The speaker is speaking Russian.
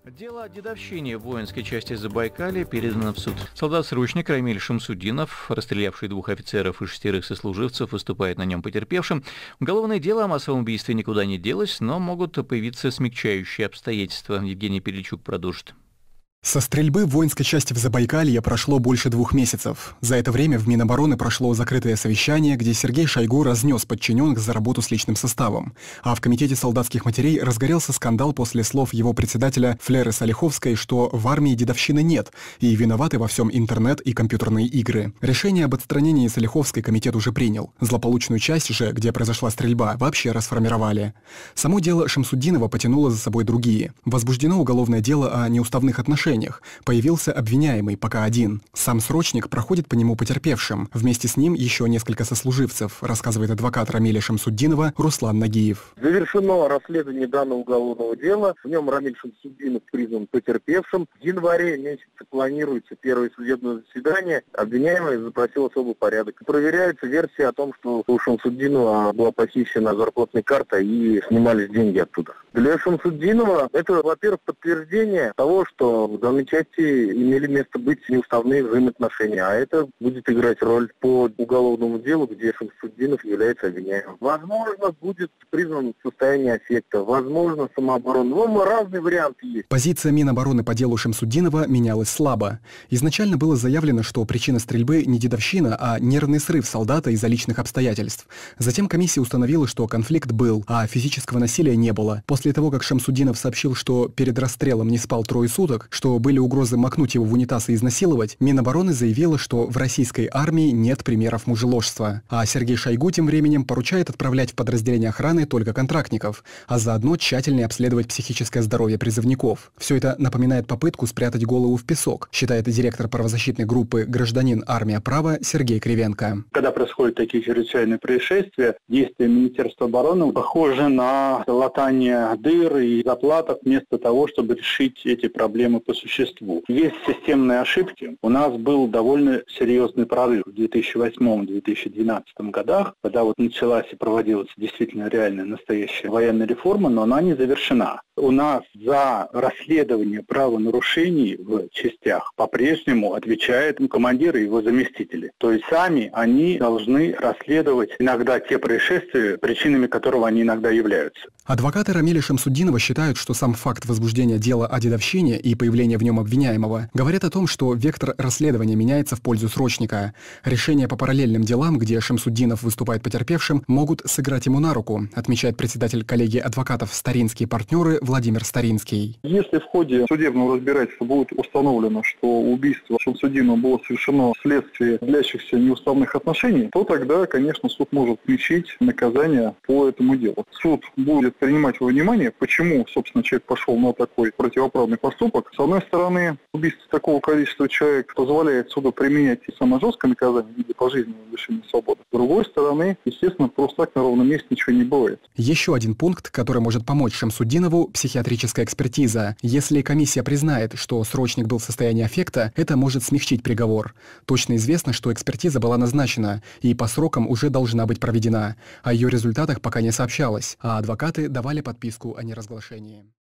Дело о дедовщине в воинской части Забайкалья передано в суд. Солдат-срочник Рамиль Шамсудинов, расстрелявший 2 офицеров и 6 сослуживцев, выступает на нем потерпевшим. Уголовное дело о массовом убийстве никуда не делось, но могут появиться смягчающие обстоятельства. Евгений Пеличук продолжит. Со стрельбы в воинской части в Забайкалье прошло больше 2 месяцев. За это время в Минобороны прошло закрытое совещание, где Сергей Шойгу разнес подчиненных за работу с личным составом. А в Комитете солдатских матерей разгорелся скандал после слов его председателя Флеры Салиховской, что в армии дедовщины нет, и виноваты во всем интернет и компьютерные игры. Решение об отстранении Салиховской комитет уже принял. Злополучную часть же, где произошла стрельба, вообще расформировали. Само дело Шамсудинова потянуло за собой другие. Возбуждено уголовное дело о неуставных отношениях. Появился обвиняемый, пока один. Сам срочник проходит по нему потерпевшим. Вместе с ним еще несколько сослуживцев, рассказывает адвокат Рамиля Шамсудинова Руслан Нагиев. Завершено расследование данного уголовного дела. В нем Рамиль Шамсудинов признан потерпевшим. В январе месяце планируется первое судебное заседание. Обвиняемый запросил особый порядок. Проверяется версия о том, что у Шамсудинова была похищена зарплатная карта и снимались деньги оттуда. Для Шамсудинова это, во-первых, подтверждение того, что в данной части имели место быть неуставные взаимоотношения, а это будет играть роль по уголовному делу, где Шамсудинов является обвиняемым. Возможно, будет признан состояние аффекта, возможно, самооборона. Ну, разные варианты есть. Позиция Минобороны по делу Шамсудинова менялась слабо. Изначально было заявлено, что причина стрельбы не дедовщина, а нервный срыв солдата из-за личных обстоятельств. Затем комиссия установила, что конфликт был, а физического насилия не было. После того, как Шамсудинов сообщил, что перед расстрелом не спал 3 суток, что были угрозы макнуть его в унитаз и изнасиловать, Минобороны заявила, что в российской армии нет примеров мужеложства. А Сергей Шойгу тем временем поручает отправлять в подразделение охраны только контрактников, а заодно тщательнее обследовать психическое здоровье призывников. Все это напоминает попытку спрятать голову в песок, считает директор правозащитной группы «Гражданин. Армия. Право» Сергей Кривенко. Когда происходят такие чрезвычайные происшествия, действия Министерства обороны похожи на латание дыр и заплаток вместо того, чтобы решить эти проблемы по существу. Есть системные ошибки. У нас был довольно серьезный прорыв в 2008-2012 годах, когда началась и проводилась действительно реальная настоящая военная реформа, но она не завершена. У нас за расследование правонарушений в частях по-прежнему отвечают командиры и его заместители. То есть сами они должны расследовать иногда те происшествия, причинами которого они иногда являются. Адвокаты Рамиля Шамсудинова считают, что сам факт возбуждения дела о дедовщине и появления в нем обвиняемого говорят о том, что вектор расследования меняется в пользу срочника. Решения по параллельным делам, где Шамсудинов выступает потерпевшим, могут сыграть ему на руку, отмечает председатель коллегии адвокатов «Старинские партнеры» Владимир Старинский. Если в ходе судебного разбирательства будет установлено, что убийство Шамсудинова было совершено вследствие длящихся неуставных отношений, то тогда, конечно, суд может включить наказание по этому делу. Суд будет принимать во внимание, почему, собственно, человек пошел на такой противоправный поступок. С одной стороны, убийство такого количества человек позволяет суду применять и самое жесткое наказание в виде пожизненного лишения свободы. С другой стороны, естественно, просто так на ровном месте ничего не бывает. Еще один пункт, который может помочь Шамсудинову – психиатрическая экспертиза. Если комиссия признает, что срочник был в состоянии аффекта, это может смягчить приговор. Точно известно, что экспертиза была назначена и по срокам уже должна быть проведена. О ее результатах пока не сообщалось, а адвокаты давали подписку о неразглашении.